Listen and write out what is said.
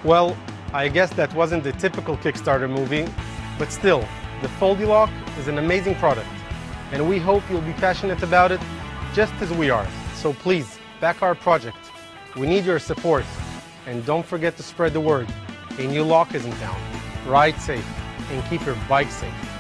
Well, I guess that wasn't the typical Kickstarter movie, but still, the Foldy Lock is an amazing product, and we hope you'll be passionate about it just as we are. So please, back our project. We need your support, and don't forget to spread the word. A new lock is in town. Ride safe and keep your bike safe.